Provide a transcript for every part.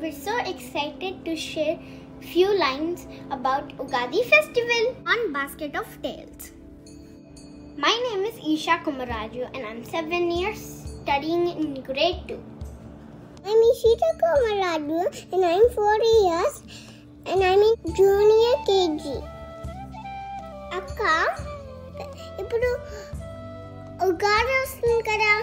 We're so excited to share few lines about Ugadi festival on Basket of Tales. My name is Isha Kumaraju and I'm 7 years studying in grade 2. I'm Ishita Kumaraju and I'm 4 years and I'm in junior KG. Akka, ఇప్పుడు ఉగాది వస్తుంది కదా,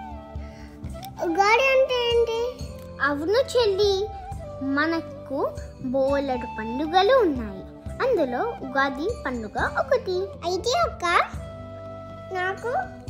ఉగాది అంటే ఏంటి? అవును చెల్లి, మనకు బోలెడు పండుగలు ఉన్నాయి. అందులో ఉగాది పండుగ ఒకటి. అయితే అక్క, నాకు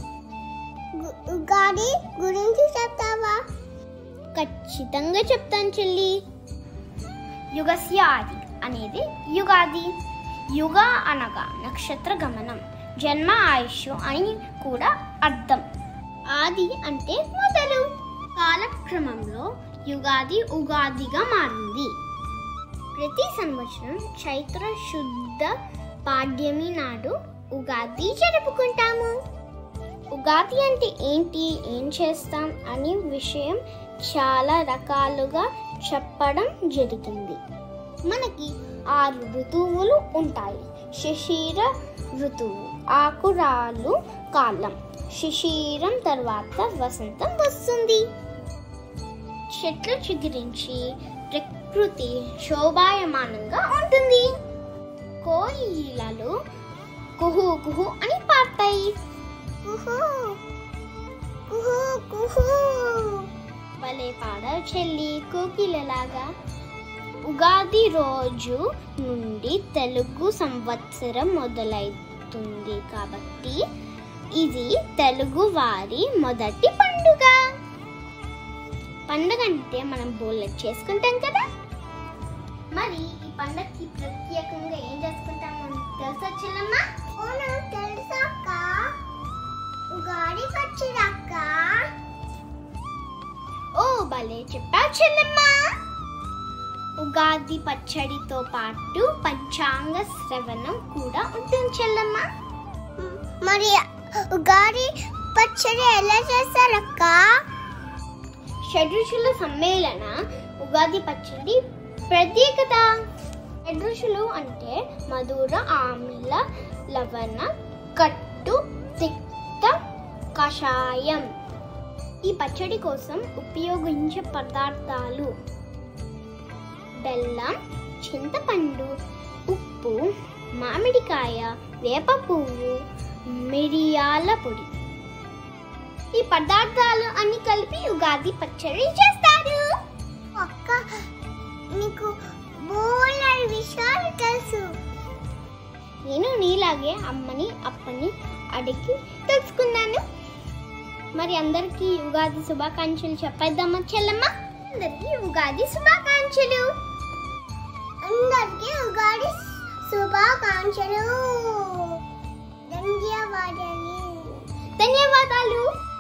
ఉగాది గురించి చెప్తావా? ఖచ్చితంగా చెప్తాను చెల్లి. యుగస్యాది అనేది యుగాది. యుగ అనగా నక్షత్ర గమనం, జన్మ ఆయుష్ అని కూడా అర్థం. ఆది అంటే మొదలు. కాలక్రమంలో యుగాది ఉగాదిగా మారింది. ప్రతి సంవత్సరం చైత్ర శుద్ధ పాడ్యమి నాడు ఉగాది జరుపుకుంటాము. ఉగాది అంటే ఏంటి, ఏం చేస్తాం అనే విషయం చాలా రకాలుగా చెప్పడం జరిగింది. మనకి 6 ఋతువులు ఉంటాయి. శిశిర ఋతువు, ఆకురాలు కాలం. శిశిరం తర్వాత వసంతం వస్తుంది. చెట్లు చిగురించి ప్రకృతి శోభాయమానంగా ఉంటుంది. కోయిలలు కుహు కుహు అని పాడతాయి. కుహు కుహు కుహు భలే పాడావు చెల్లి, కోకిలలాగా. ఉగాది రోజు నుండి తెలుగు సంవత్సరం మొదలవుతుంది కాబట్టి ఇది తెలుగు వారి మొదటి పండుగ. పండుగ అంటే మనం బోలెట్ చేసుకుంటాం కదా. మరి ఈ పండుగకి ప్రత్యేకంగా ఏం చేసుకుంటామో తెలుసా చెల్లమ్మ? నాకు తెలుసు అక్క, ఉగాది పచ్చడి అక్క. ఓ భలే చెప్పావు చెల్లమ్మ. ఉగాది పచ్చడితో పాటు పంచాంగ శ్రవణం కూడా ఉంటుంది చెల్లమ్మ. మరి ఉగాది పచ్చడి ఎలా చేస్తారక్క? షడ్రుచుల సమ్మేళన ఉగాది పచ్చడి ప్రత్యేకత. షడ్రుచులు అంటే మధుర, ఆమ్ల, లవణ, కట్టు, తిక్త, కషాయం. ఈ పచ్చడి కోసం ఉపయోగించే పదార్థాలు: బెల్లం, చింతపండు, ఉప్పు, మామిడికాయ, వేప పువ్వు, మిరియాల పొడి. ఈ పదార్థాలు అన్ని కలిపి ఉగాది పచ్చడి చేస్తారు. అక్క, నీకు బోలెడు విషయాలు తెలుసు. నేను నీలాగే అమ్మని అప్పని అడిగి తెలుసుకున్నాను. మరి అందరికీ ఉగాది శుభాకాంక్షలు చెప్పేద్దామా చెల్లమ్మ? అందరికీ ఉగాది శుభాకాంక్షలు. అందరికీ ఉగాది శుభాకాంక్షలు. ధన్యవాదాలు. ధన్యవాదాలు.